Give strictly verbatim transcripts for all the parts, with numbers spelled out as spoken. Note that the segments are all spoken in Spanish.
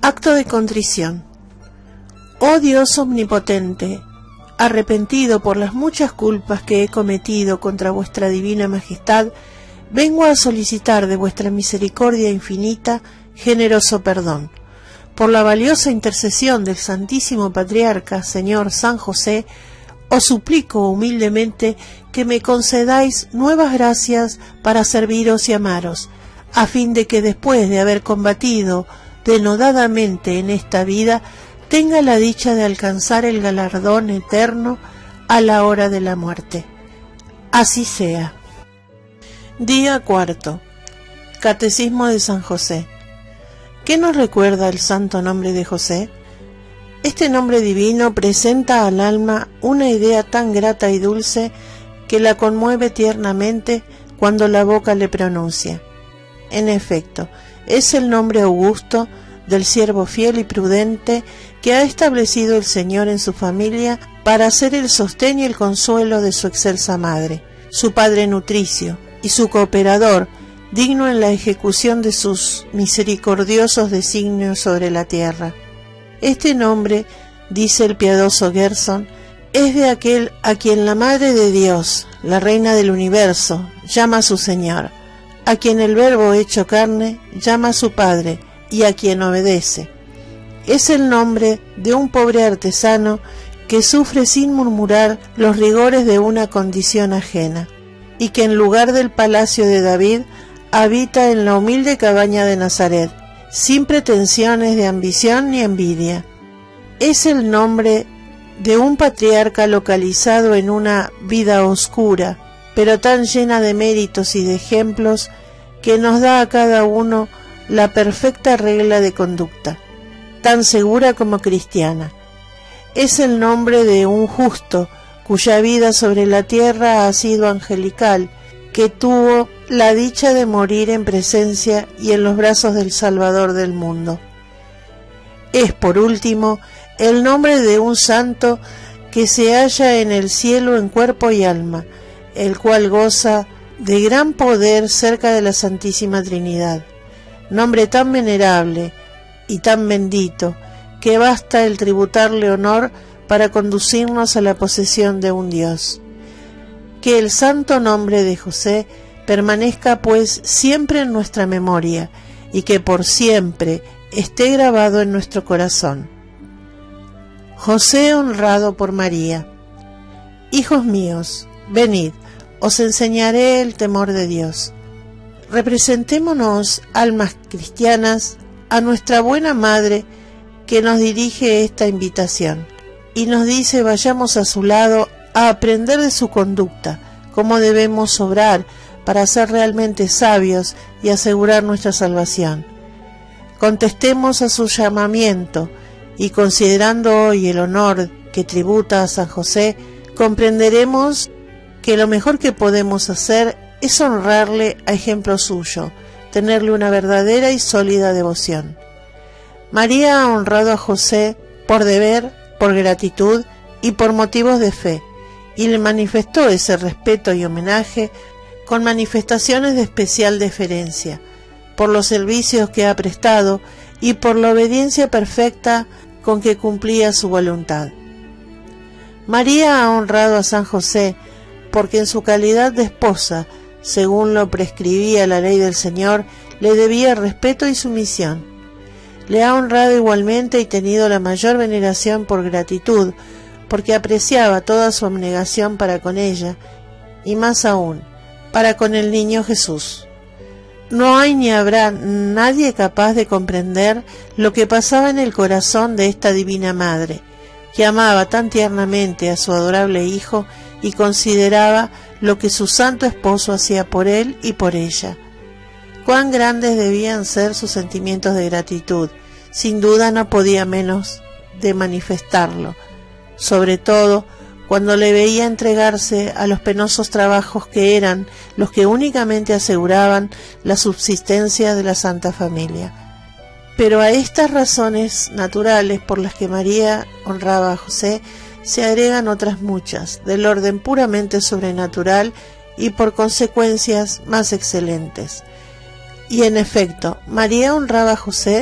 Acto de contrición. Oh Dios omnipotente, arrepentido por las muchas culpas que he cometido contra vuestra divina majestad, vengo a solicitar de vuestra misericordia infinita generoso perdón. Por la valiosa intercesión del Santísimo Patriarca, Señor San José, os suplico humildemente que me concedáis nuevas gracias para serviros y amaros, a fin de que después de haber combatido denodadamente en esta vida, tenga la dicha de alcanzar el galardón eterno a la hora de la muerte. Así sea. Día cuarto. Catecismo de San José. ¿Qué nos recuerda el santo nombre de José? Este nombre divino presenta al alma una idea tan grata y dulce que la conmueve tiernamente cuando la boca le pronuncia. En efecto, es el nombre augusto del siervo fiel y prudente que ha establecido el Señor en su familia para ser el sostén y el consuelo de su excelsa madre, su padre nutricio y su cooperador, digno en la ejecución de sus misericordiosos designios sobre la tierra. Este nombre, dice el piadoso Gerson, es de aquel a quien la Madre de Dios, la Reina del Universo, llama su Señor, a quien el Verbo hecho carne llama su Padre y a quien obedece. Es el nombre de un pobre artesano que sufre sin murmurar los rigores de una condición ajena, y que en lugar del palacio de David habita en la humilde cabaña de Nazaret, sin pretensiones de ambición ni envidia. Es el nombre de un patriarca localizado en una vida oscura, pero tan llena de méritos y de ejemplos que nos da a cada uno la perfecta regla de conducta, tan segura como cristiana. Es el nombre de un justo, cuya vida sobre la tierra ha sido angelical, que tuvo la dicha de morir en presencia y en los brazos del Salvador del mundo. Es, por último, el nombre de un santo que se halla en el cielo en cuerpo y alma, el cual goza de gran poder cerca de la Santísima Trinidad. Nombre tan venerable y tan bendito que basta el tributarle honor para conducirnos a la posesión de un Dios. Que el santo nombre de José permanezca pues siempre en nuestra memoria y que por siempre esté grabado en nuestro corazón. José honrado por María. Hijos míos, venid, os enseñaré el temor de Dios. Representémonos, almas cristianas, a nuestra buena Madre que nos dirige esta invitación y nos dice vayamos a su lado a aprender de su conducta, cómo debemos obrar para ser realmente sabios y asegurar nuestra salvación. Contestemos a su llamamiento y considerando hoy el honor que tributa a San José, comprenderemos que lo mejor que podemos hacer es honrarle a ejemplo suyo, tenerle una verdadera y sólida devoción. María ha honrado a José por deber, por gratitud y por motivos de fe, y le manifestó ese respeto y homenaje con manifestaciones de especial deferencia, por los servicios que ha prestado y por la obediencia perfecta con que cumplía su voluntad. María ha honrado a San José porque en su calidad de esposa, según lo prescribía la ley del Señor, le debía respeto y sumisión. Le ha honrado igualmente y tenido la mayor veneración por gratitud, porque apreciaba toda su abnegación para con ella, y más aún, para con el niño Jesús. No hay ni habrá nadie capaz de comprender lo que pasaba en el corazón de esta divina madre, que amaba tan tiernamente a su adorable hijo y consideraba lo que su santo esposo hacía por él y por ella. Cuán grandes debían ser sus sentimientos de gratitud, sin duda no podía menos de manifestarlo, sobre todo cuando le veía entregarse a los penosos trabajos que eran los que únicamente aseguraban la subsistencia de la Santa Familia. Pero a estas razones naturales por las que María honraba a José se agregan otras muchas, del orden puramente sobrenatural y por consecuencias más excelentes. Y en efecto, María honraba a José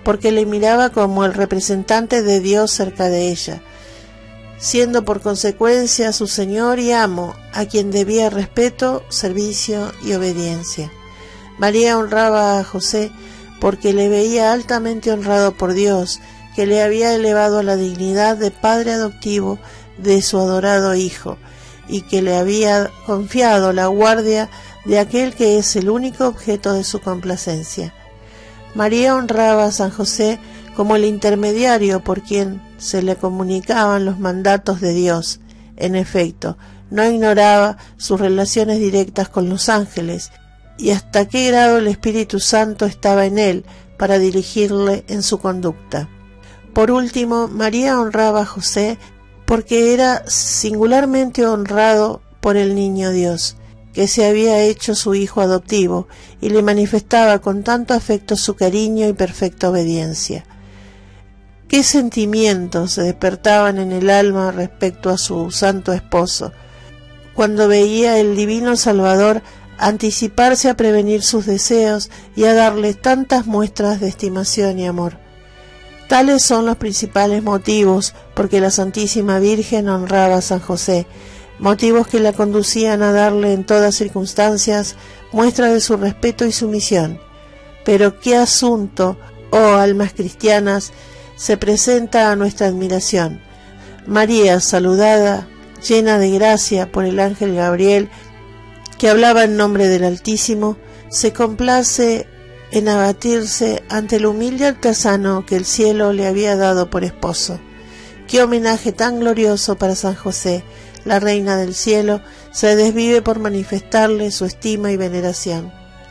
porque le miraba como el representante de Dios cerca de ella, siendo por consecuencia su Señor y amo, a quien debía respeto, servicio y obediencia. María honraba a José porque le veía altamente honrado por Dios, que le había elevado a la dignidad de padre adoptivo de su adorado Hijo, y que le había confiado la guardia de aquel que es el único objeto de su complacencia. María honraba a San José como el intermediario por quien se le comunicaban los mandatos de Dios. En efecto, no ignoraba sus relaciones directas con los ángeles, y hasta qué grado el Espíritu Santo estaba en él para dirigirle en su conducta. Por último, María honraba a José porque era singularmente honrado por el niño Dios, que se había hecho su hijo adoptivo, y le manifestaba con tanto afecto su cariño y perfecta obediencia. ¿Qué sentimientos se despertaban en el alma respecto a su santo esposo, cuando veía el divino Salvador anticiparse a prevenir sus deseos y a darle tantas muestras de estimación y amor? Tales son los principales motivos por que la Santísima Virgen honraba a San José, motivos que la conducían a darle en todas circunstancias muestra de su respeto y sumisión. Pero qué asunto, oh almas cristianas, se presenta a nuestra admiración. María, saludada, llena de gracia por el ángel Gabriel, que hablaba en nombre del Altísimo, se complace en abatirse ante el humilde artesano que el cielo le había dado por esposo. Qué homenaje tan glorioso para San José. La Reina del Cielo se desvive por manifestarle su estima y veneración.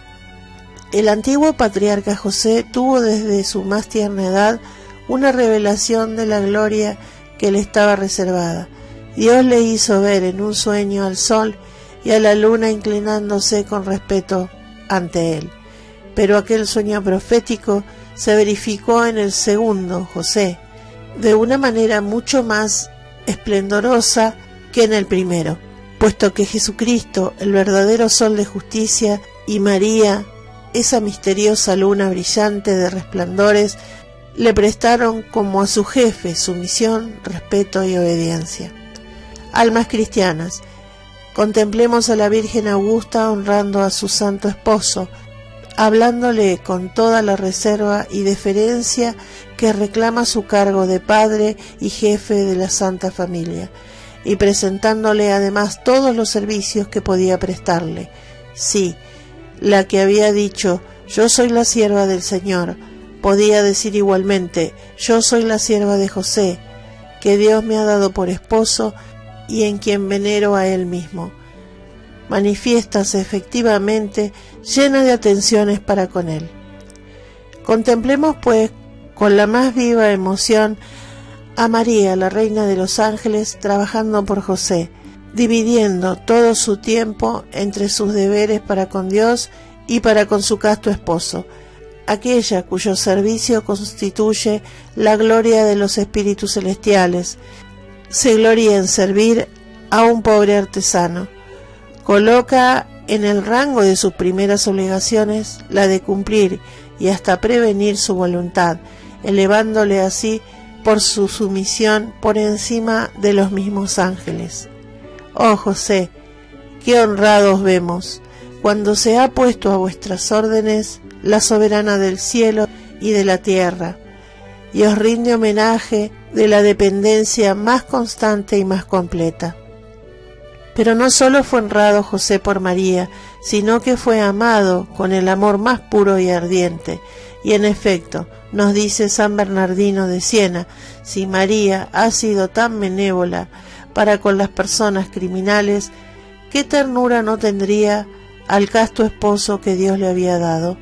El antiguo patriarca José tuvo desde su más tierna edad una revelación de la gloria que le estaba reservada. Dios le hizo ver en un sueño al sol y a la luna inclinándose con respeto ante él. Pero aquel sueño profético se verificó en el segundo, José, de una manera mucho más esplendorosa que en el primero, puesto que Jesucristo, el verdadero sol de justicia, y María, esa misteriosa luna brillante de resplandores, le prestaron como a su jefe sumisión, respeto y obediencia. Almas cristianas, contemplemos a la Virgen Augusta honrando a su santo esposo, hablándole con toda la reserva y deferencia que reclama su cargo de padre y jefe de la Santa Familia, y presentándole además todos los servicios que podía prestarle. Sí, la que había dicho, yo soy la sierva del Señor, podía decir igualmente, yo soy la sierva de José, que Dios me ha dado por esposo y en quien venero a él mismo. Manifiéstase efectivamente llena de atenciones para con él. Contemplemos pues con la más viva emoción a María, la Reina de los Ángeles, trabajando por José, dividiendo todo su tiempo entre sus deberes para con Dios y para con su casto esposo, aquella cuyo servicio constituye la gloria de los espíritus celestiales. Se gloria en servir a un pobre artesano. Coloca en el rango de sus primeras obligaciones la de cumplir y hasta prevenir su voluntad, elevándole así por su sumisión por encima de los mismos ángeles. Oh José, qué honrados vemos, cuando se ha puesto a vuestras órdenes la soberana del cielo y de la tierra, y os rinde homenaje de la dependencia más constante y más completa. Pero no solo fue honrado José por María, sino que fue amado con el amor más puro y ardiente. Y en efecto, nos dice San Bernardino de Siena, si María ha sido tan benévola para con las personas criminales, ¿qué ternura no tendría al casto esposo que Dios le había dado?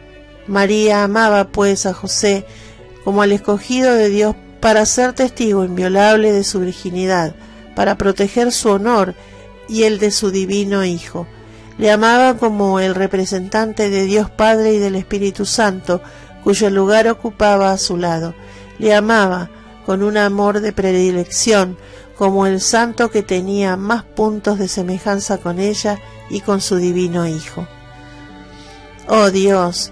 María amaba pues a José como al escogido de Dios para ser testigo inviolable de su virginidad, para proteger su honor y el de su divino Hijo. Le amaba como el representante de Dios Padre y del Espíritu Santo, cuyo lugar ocupaba a su lado. Le amaba con un amor de predilección, como el santo que tenía más puntos de semejanza con ella y con su divino Hijo. Oh Dios,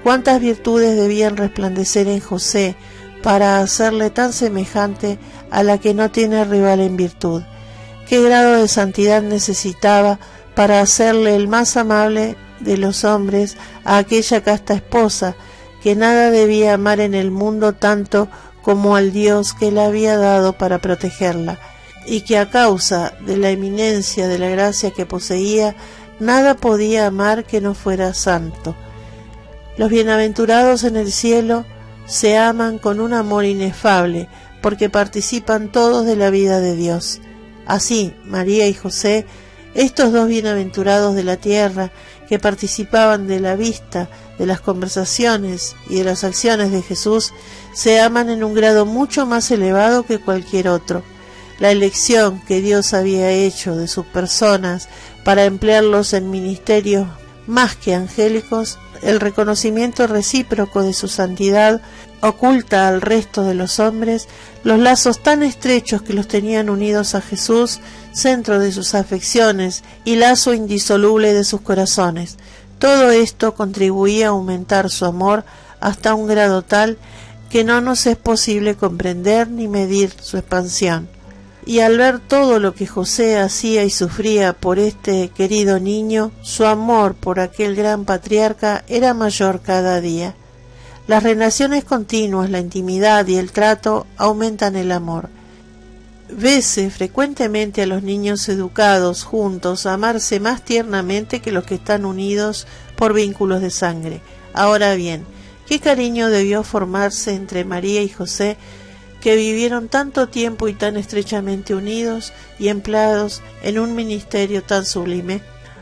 cuántas virtudes debían resplandecer en José para hacerle tan semejante a la que no tiene rival en virtud. Qué grado de santidad necesitaba para hacerle el más amable de los hombres a aquella casta esposa, que nada debía amar en el mundo tanto como al Dios que la había dado para protegerla, y que a causa de la eminencia de la gracia que poseía, nada podía amar que no fuera santo. Los bienaventurados en el cielo se aman con un amor inefable, porque participan todos de la vida de Dios. Así, María y José, estos dos bienaventurados de la tierra, que participaban de la vista, de las conversaciones y de las acciones de Jesús, se aman en un grado mucho más elevado que cualquier otro. La elección que Dios había hecho de sus personas para emplearlos en ministerios más que angélicos, el reconocimiento recíproco de su santidad oculta al resto de los hombres los lazos tan estrechos que los tenían unidos a Jesús, centro de sus afecciones y lazo indisoluble de sus corazones. Todo esto contribuía a aumentar su amor hasta un grado tal que no nos es posible comprender ni medir su expansión. Y al ver todo lo que José hacía y sufría por este querido niño, su amor por aquel gran patriarca era mayor cada día. Las relaciones continuas, la intimidad y el trato aumentan el amor. Vese frecuentemente a los niños educados juntos amarse más tiernamente que los que están unidos por vínculos de sangre. Ahora bien, ¿qué cariño debió formarse entre María y José, que vivieron tanto tiempo y tan estrechamente unidos y empleados en un ministerio tan sublime?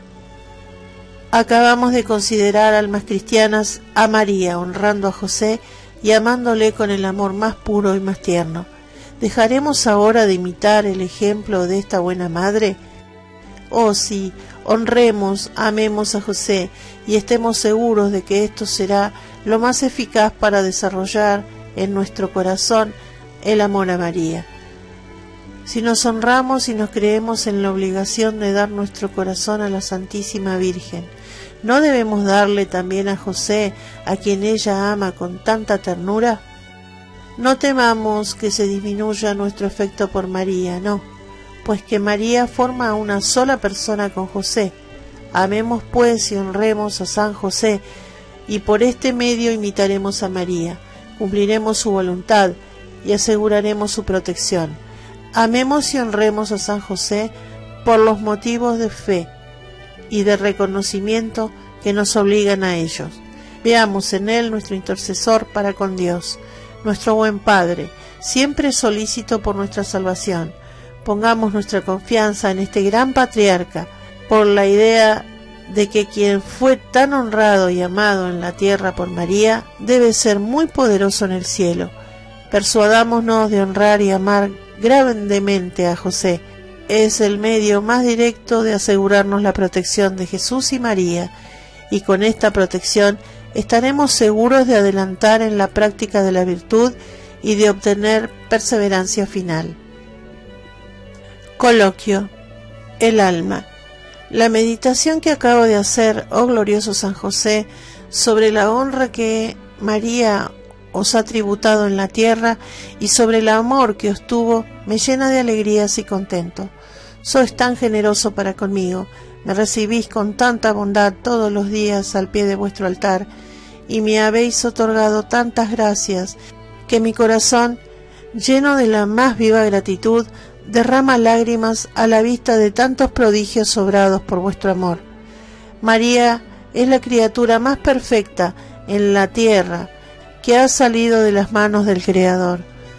Acabamos de considerar almas cristianas a María, honrando a José y amándole con el amor más puro y más tierno. ¿Dejaremos ahora de imitar el ejemplo de esta buena madre? Oh sí, honremos, amemos a José y estemos seguros de que esto será lo más eficaz para desarrollar en nuestro corazón el amor a María. Si nos honramos y nos creemos en la obligación de dar nuestro corazón a la Santísima Virgen, ¿no debemos darle también a José, a quien ella ama con tanta ternura? No temamos que se disminuya nuestro afecto por María, no, pues que María forma una sola persona con José. Amemos pues y honremos a San José, y por este medio imitaremos a María, cumpliremos su voluntad y aseguraremos su protección. Amemos y honremos a San José por los motivos de fe y de reconocimiento que nos obligan a ellos. Veamos en él nuestro intercesor para con Dios, nuestro buen Padre, siempre solícito por nuestra salvación. Pongamos nuestra confianza en este gran patriarca, por la idea de que quien fue tan honrado y amado en la tierra por María, debe ser muy poderoso en el cielo. Persuadámonos de honrar y amar grandemente a José. Es el medio más directo de asegurarnos la protección de Jesús y María, y con esta protección estaremos seguros de adelantar en la práctica de la virtud y de obtener perseverancia final. Coloquio. El alma. La meditación que acabo de hacer, oh glorioso San José, sobre la honra que María os ha tributado en la tierra y sobre el amor que os tuvo, me llena de alegrías y contento. Sois tan generoso para conmigo, me recibís con tanta bondad todos los días al pie de vuestro altar, y me habéis otorgado tantas gracias, que mi corazón, lleno de la más viva gratitud, derrama lágrimas a la vista de tantos prodigios obrados por vuestro amor. María es la criatura más perfecta en la tierra, que ha salido de las manos del Creador.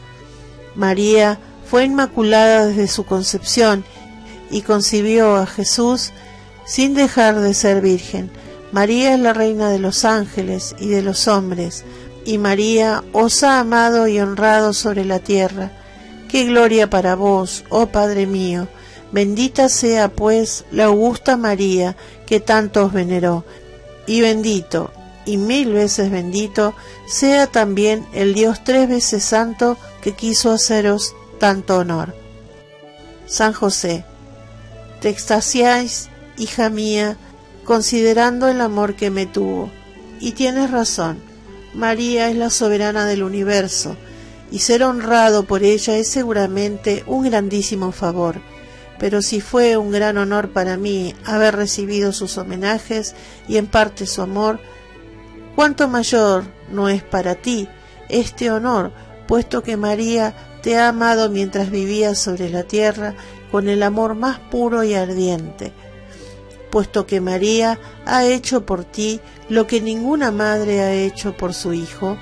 María fue inmaculada desde su concepción y concibió a Jesús sin dejar de ser virgen. María es la reina de los ángeles y de los hombres, y María os ha amado y honrado sobre la tierra. ¡Qué gloria para vos, oh Padre mío! Bendita sea, pues, la augusta María, que tanto os veneró, y bendito, y mil veces bendito, sea también el Dios tres veces santo que quiso haceros tanto honor. San José, te extasiáis, hija mía, considerando el amor que me tuvo. y tienes razón. María es la soberana del universo, y ser honrado por ella es seguramente un grandísimo favor. Pero si fue un gran honor para mí haber recibido sus homenajes y en parte su amor, ¿cuánto mayor no es para ti este honor, puesto que María te ha amado mientras vivías sobre la tierra con el amor más puro y ardiente? Puesto que María ha hecho por ti lo que ninguna madre ha hecho por su hijo.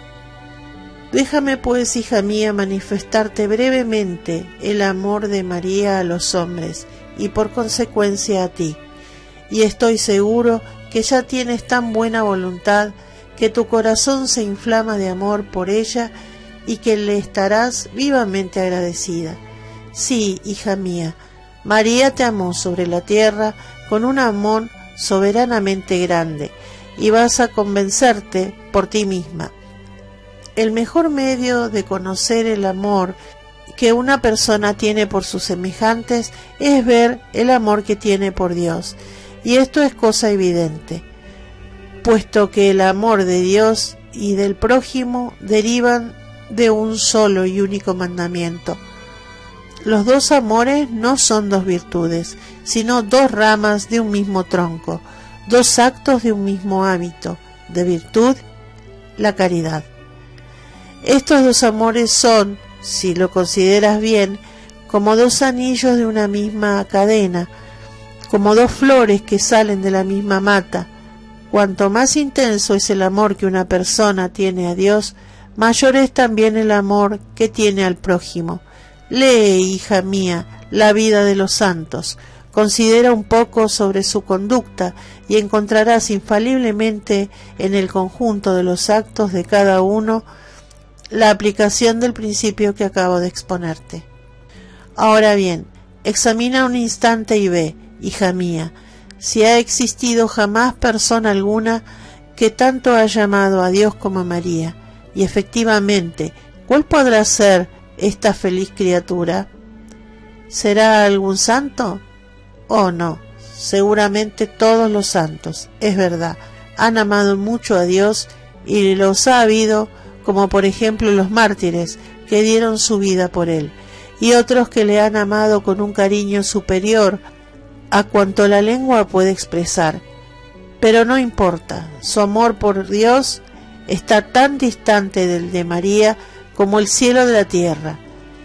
Déjame pues, hija mía, manifestarte brevemente el amor de María a los hombres y por consecuencia a ti, y estoy seguro que ya tienes tan buena voluntad que tu corazón se inflama de amor por ella y que le estarás vivamente agradecida. Sí, hija mía, María te amó sobre la tierra con un amor soberanamente grande, y vas a convencerte por ti misma. El mejor medio de conocer el amor que una persona tiene por sus semejantes es ver el amor que tiene por Dios, y esto es cosa evidente, puesto que el amor de Dios y del prójimo derivan de un solo y único mandamiento. Los dos amores no son dos virtudes, sino dos ramas de un mismo tronco, dos actos de un mismo hábito, de virtud, la caridad. Estos dos amores son, si lo consideras bien, como dos anillos de una misma cadena, como dos flores que salen de la misma mata. Cuanto más intenso es el amor que una persona tiene a Dios, mayor es también el amor que tiene al prójimo. Lee, hija mía, la vida de los santos, considera un poco sobre su conducta y encontrarás infaliblemente en el conjunto de los actos de cada uno la aplicación del principio que acabo de exponerte. Ahora bien, examina un instante y ve, hija mía, si ha existido jamás persona alguna que tanto ha llamado a Dios como a María, y efectivamente, ¿cuál podrá ser esta feliz criatura? ¿Será algún santo? Oh no, seguramente todos los santos, es verdad, han amado mucho a Dios y los ha habido, como por ejemplo los mártires que dieron su vida por él, y otros que le han amado con un cariño superior a cuanto la lengua puede expresar. Pero no importa, su amor por Dios está tan distante del de María como el cielo de la tierra.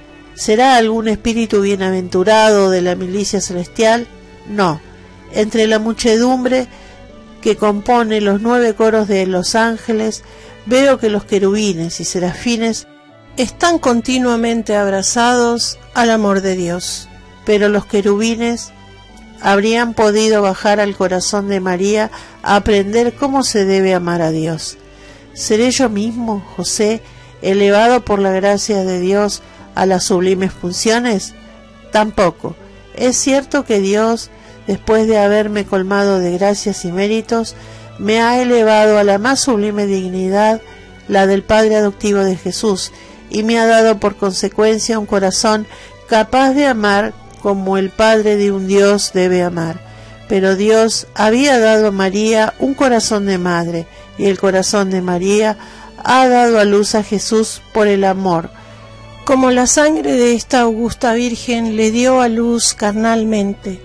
¿Será algún espíritu bienaventurado de la milicia celestial? No, entre la muchedumbre que compone los nueve coros de los ángeles, veo que los querubines y serafines están continuamente abrazados al amor de Dios, pero los querubines habrían podido bajar al corazón de María a aprender cómo se debe amar a Dios. ¿Seré yo mismo, José, elevado por la gracia de Dios a las sublimes funciones? Tampoco. Es cierto que Dios, después de haberme colmado de gracias y méritos, me ha elevado a la más sublime dignidad, la del Padre adoptivo de Jesús, y me ha dado por consecuencia un corazón capaz de amar como el Padre de un Dios debe amar. Pero Dios había dado a María un corazón de madre, y el corazón de María ha dado a luz a Jesús por el amor, como la sangre de esta augusta Virgen le dio a luz carnalmente.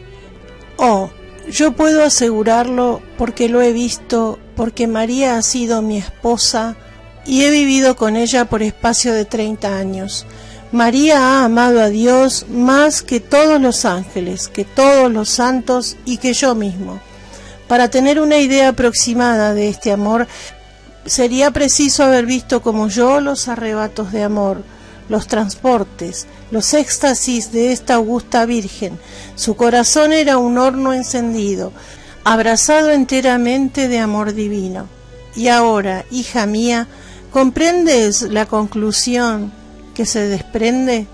Oh, yo puedo asegurarlo porque lo he visto, porque María ha sido mi esposa y he vivido con ella por espacio de treinta años. María ha amado a Dios más que todos los ángeles, que todos los santos y que yo mismo. Para tener una idea aproximada de este amor, sería preciso haber visto como yo los arrebatos de amor, los transportes, los éxtasis de esta augusta Virgen. Su corazón era un horno encendido, abrazado enteramente de amor divino. Y ahora, hija mía, ¿comprendes la conclusión que se desprende?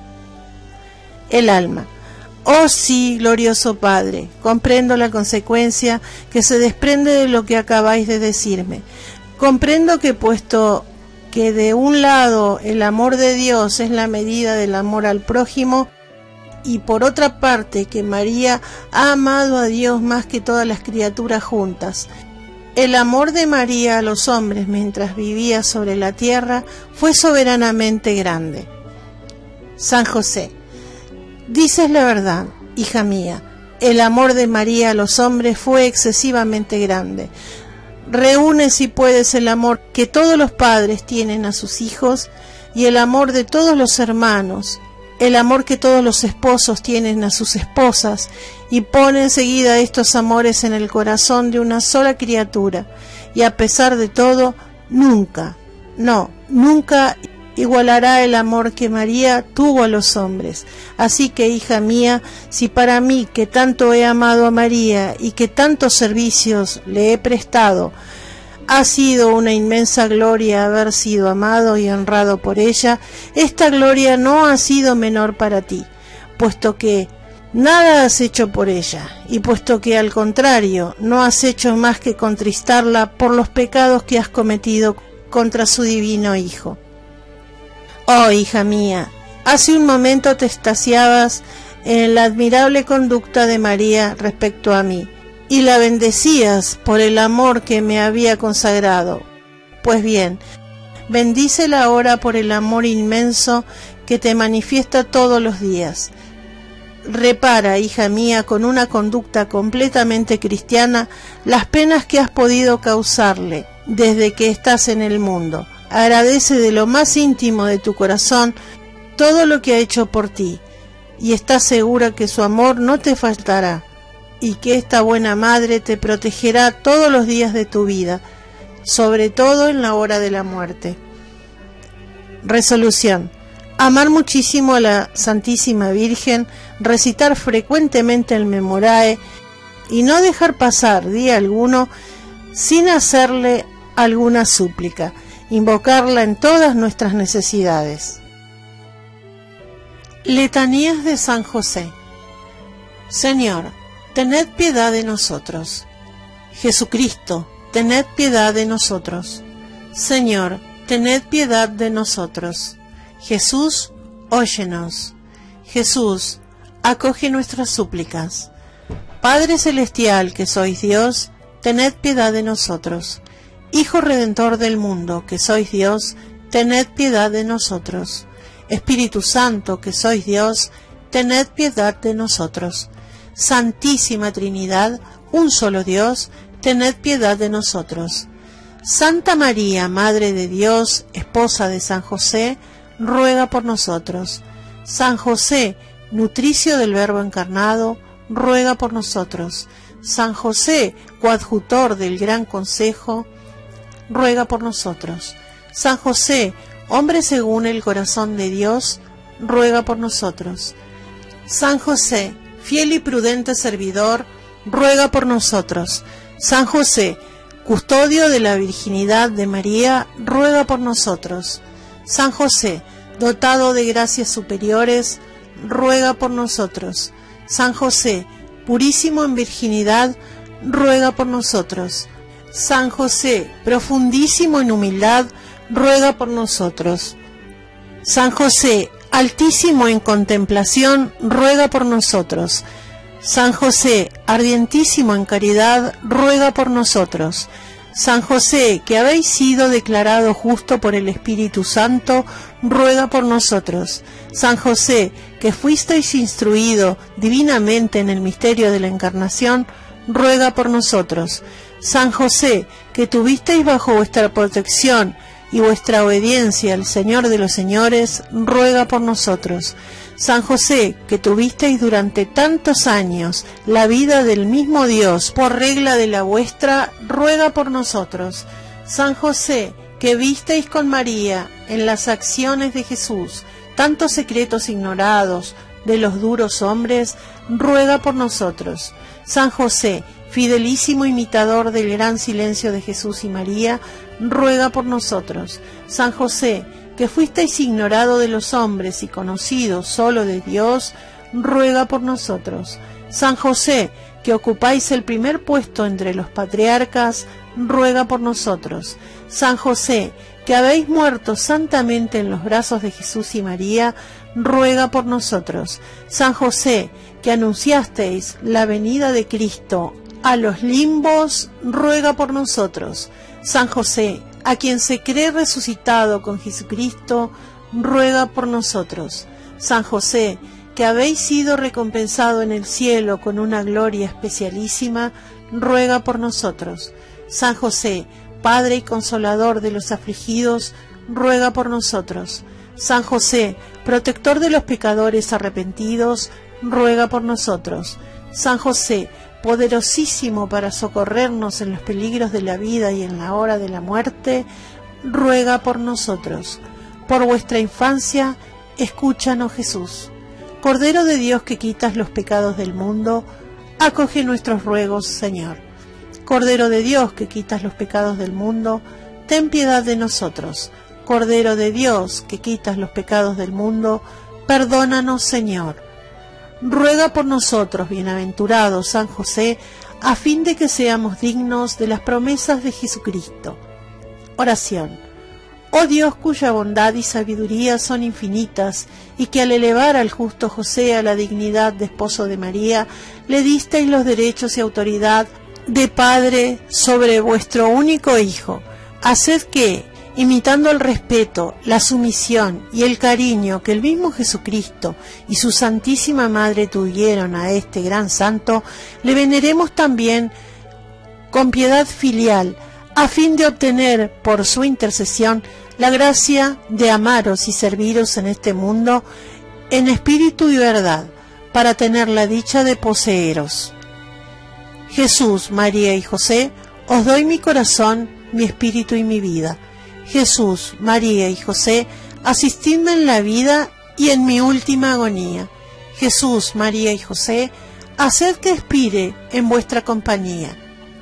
El alma. Oh sí, glorioso Padre, comprendo la consecuencia que se desprende de lo que acabáis de decirme. Comprendo que puesto que de un lado el amor de Dios es la medida del amor al prójimo, y por otra parte que María ha amado a Dios más que todas las criaturas juntas, El amor de María a los hombres mientras vivía sobre la tierra fue soberanamente grande. San José, dices la verdad, hija mía, el amor de María a los hombres fue excesivamente grande. Reúne si puedes el amor que todos los padres tienen a sus hijos y el amor de todos los hermanos, el amor que todos los esposos tienen a sus esposas, y pone enseguida estos amores en el corazón de una sola criatura, y a pesar de todo, nunca, no, nunca igualará el amor que María tuvo a los hombres. Así que, hija mía, si para mí, que tanto he amado a María y que tantos servicios le he prestado, ha sido una inmensa gloria haber sido amado y honrado por ella, esta gloria no ha sido menor para ti, puesto que nada has hecho por ella, y puesto que al contrario no has hecho más que contristarla por los pecados que has cometido contra su divino Hijo. Oh, hija mía, hace un momento te extasiabas en la admirable conducta de María respecto a mí, y la bendecías por el amor que me había consagrado. Pues bien, bendícela ahora por el amor inmenso que te manifiesta todos los días. Repara, hija mía, con una conducta completamente cristiana, las penas que has podido causarle desde que estás en el mundo. Agradece de lo más íntimo de tu corazón todo lo que ha hecho por ti, y estás segura que su amor no te faltará, y que esta buena madre te protegerá todos los días de tu vida, sobre todo en la hora de la muerte. Resolución: amar muchísimo a la Santísima Virgen, recitar frecuentemente el Memorae y no dejar pasar día alguno sin hacerle alguna súplica, invocarla en todas nuestras necesidades. Letanías de San José. Señor, tened piedad de nosotros. Jesucristo, tened piedad de nosotros. Señor, tened piedad de nosotros. Jesús, óyenos. Jesús, acoge nuestras súplicas. Padre celestial, que sois Dios, tened piedad de nosotros. Hijo Redentor del mundo, que sois Dios, tened piedad de nosotros. Espíritu Santo, que sois Dios, tened piedad de nosotros. Santísima Trinidad, un solo Dios, tened piedad de nosotros. Santa María, Madre de Dios, esposa de San José, ruega por nosotros. San José, nutricio del Verbo encarnado, ruega por nosotros. San José, coadjutor del Gran Consejo, ruega por nosotros. San José, hombre según el corazón de Dios, ruega por nosotros. San José, fiel y prudente servidor, ruega por nosotros. San José, custodio de la virginidad de María, ruega por nosotros. San José, dotado de gracias superiores, ruega por nosotros. San José, purísimo en virginidad, ruega por nosotros. San José, profundísimo en humildad, ruega por nosotros. San José, altísimo en contemplación, ruega por nosotros. San José, ardientísimo en caridad, ruega por nosotros. San José, que habéis sido declarado justo por el Espíritu Santo, ruega por nosotros. San José, que fuisteis instruido divinamente en el misterio de la Encarnación, ruega por nosotros. San José, que tuvisteis bajo vuestra protección y vuestra obediencia al Señor de los señores, ruega por nosotros. San José, que tuvisteis durante tantos años la vida del mismo Dios por regla de la vuestra, ruega por nosotros. San José, que visteis con María en las acciones de Jesús tantos secretos ignorados de los duros hombres, ruega por nosotros. San José, fidelísimo imitador del gran silencio de Jesús y María, ruega por nosotros. San José, que fuisteis ignorado de los hombres y conocido solo de Dios, ruega por nosotros. San José, que ocupáis el primer puesto entre los patriarcas, ruega por nosotros. San José, que habéis muerto santamente en los brazos de Jesús y María, ruega por nosotros. San José, que anunciasteis la venida de Cristo a los limbos, ruega por nosotros. San José, a quien se cree resucitado con Jesucristo, ruega por nosotros. San José, que habéis sido recompensado en el cielo con una gloria especialísima, ruega por nosotros. San José, Padre y Consolador de los afligidos, ruega por nosotros. San José, protector de los pecadores arrepentidos, ruega por nosotros. San José, poderosísimo para socorrernos en los peligros de la vida y en la hora de la muerte, ruega por nosotros. Por vuestra infancia, escúchanos, Jesús. Cordero de Dios, que quitas los pecados del mundo, acoge nuestros ruegos, Señor. Cordero de Dios, que quitas los pecados del mundo, ten piedad de nosotros. Cordero de Dios, que quitas los pecados del mundo, perdónanos, Señor. Ruega por nosotros, bienaventurado San José, a fin de que seamos dignos de las promesas de Jesucristo. Oración. Oh Dios, cuya bondad y sabiduría son infinitas, y que al elevar al justo José a la dignidad de esposo de María, le disteis los derechos y autoridad de Padre sobre vuestro único Hijo, haced que, imitando el respeto, la sumisión y el cariño que el mismo Jesucristo y su Santísima Madre tuvieron a este gran santo, le veneremos también con piedad filial, a fin de obtener por su intercesión la gracia de amaros y serviros en este mundo en espíritu y verdad, para tener la dicha de poseeros. Jesús, María y José, os doy mi corazón, mi espíritu y mi vida. Jesús, María y José, asistidme en la vida y en mi última agonía. Jesús, María y José, haced que expire en vuestra compañía.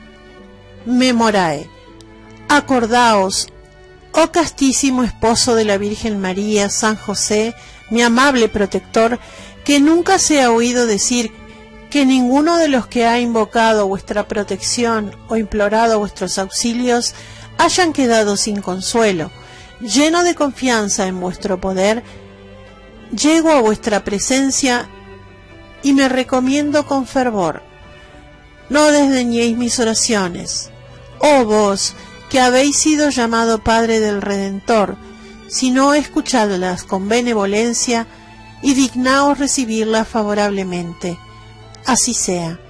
Memorae. Acordaos, oh castísimo esposo de la Virgen María, San José, mi amable protector, que nunca se ha oído decir que ninguno de los que ha invocado vuestra protección o implorado vuestros auxilios hayan quedado sin consuelo. Lleno de confianza en vuestro poder, llego a vuestra presencia y me recomiendo con fervor. No desdeñéis mis oraciones. Oh vos, que habéis sido llamado Padre del Redentor, sino escuchadlas con benevolencia y dignaos recibirlas favorablemente. Así sea.